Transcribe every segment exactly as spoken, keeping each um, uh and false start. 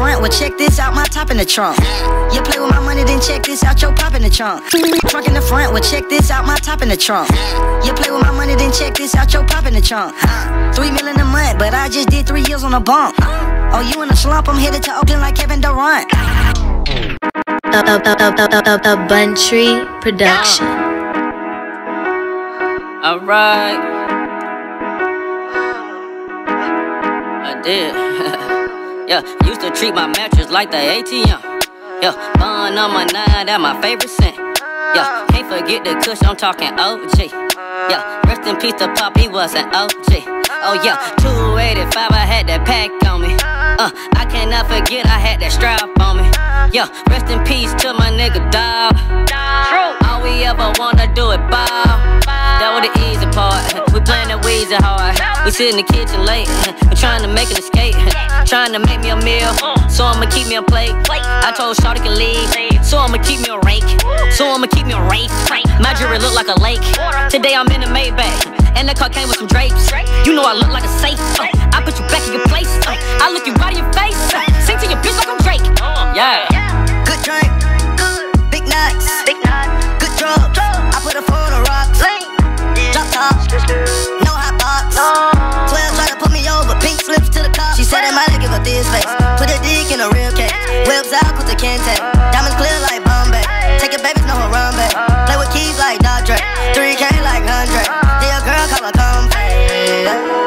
front, well check this out, my top in the trunk. You play with my money, then check this out, your pop in the trunk. Trunk in the front, well check this out, my top in the trunk. You play with my money, then check this out, your pop in the trunk. Three million a month, but I just did three years on a bump. Oh, you in a slump, I'm headed to Oakland like Kevin Durant. A, a, a, a, a, a Buntree production. Alright, I did. Yeah, used to treat my mattress like the A T M. Yeah, bun on my nine, that my favorite scent. Yeah, can't forget the kush, I'm talking O G. Yeah, rest in peace to Pop, he was an O G. Oh yeah, two eighty-five, I had that pack on me. Uh, I cannot forget I had that strap on me. Yeah, rest in peace to my nigga dog. All we ever wanna do is ball. That was the easy part. We playing that Weezy hard. We sit in the kitchen late, I'm trying to make an escape. Trying to make me a meal, so I'ma keep me a plate. I told Shawty can leave, so I'ma keep me a rake. So I'ma keep me a rake. My jewelry look like a lake. Today I'm in a Maybach, and the car came with some drapes. You know I look like a safe. I put you back in your place. I look you right in your face. Sing to your bitch like I'm Drake. Yeah. Good drink, big nuts, good drugs. I put a phone on rocks. Drop top, no hot box. Twelve try to put me over, pink slips to the cop. She said I might give her this face. Put a dick in a real case. Whips out with the Kente. Diamonds clear like Bombay. Take your babies, no her run back. Play with keys like Dodre. three K like Andre. Yeah, girl, call her comfy.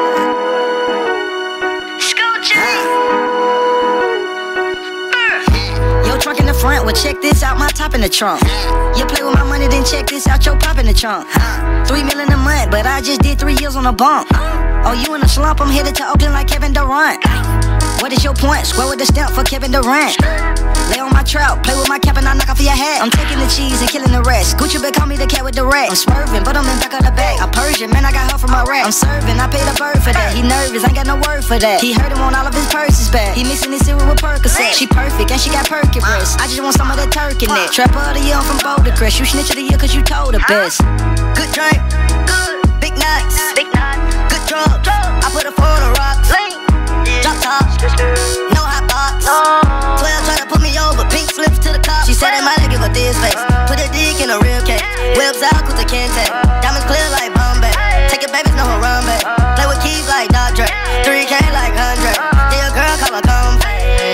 Trunk in the front, well check this out, my top in the trunk. You play with my money, then check this out, your pop in the trunk. Three million a month, but I just did three years on a bump. Oh, you in a slump, I'm headed to Oakland like Kevin Durant. What is your point? Square with the stamp for Kevin Durant. Lay on my trout, play with my cap and I knock off your hat. I'm taking the cheese and killing the rest. Gucci been call me the cat with the rat. I'm swerving, but I'm in back of the back. I'm Persian, man, I got her from Iraq. I'm serving, I paid a bird for that. He nervous, ain't got no word for that. He heard him on all of his purses back. He mixing his cereal with Percocet. She perfect and she got perky breasts. I just want some of that turkey neck. Trapper of the year, I'm from Boulder Crest. You snitch of the year cause you told the best. Good drink, good, big nuts, big nuts, good drugs. I put a phone on rocks. Drop top, no hot box. Twelve try to put me over, pink slips to the cop. She said I might give her this face. Put a dick in a real case. Whips out with the Kente. Diamonds clear like Bombay. Take your babies, no her run back. Play with keys like Dodre. three K like Andre. Yeah, girl, call her comfy.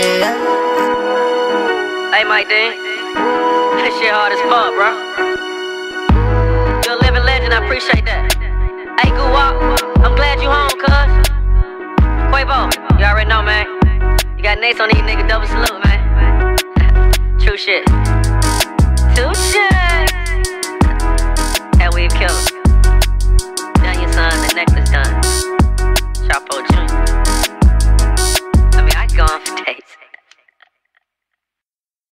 Hey, Mike Dean, this shit hard as fuck, bro. You're a living legend, I appreciate that. Hey, good walk, I'm glad you home, cuz. Quavo, you already know, man. You got Nace on these niggas, double salute, man. True shit.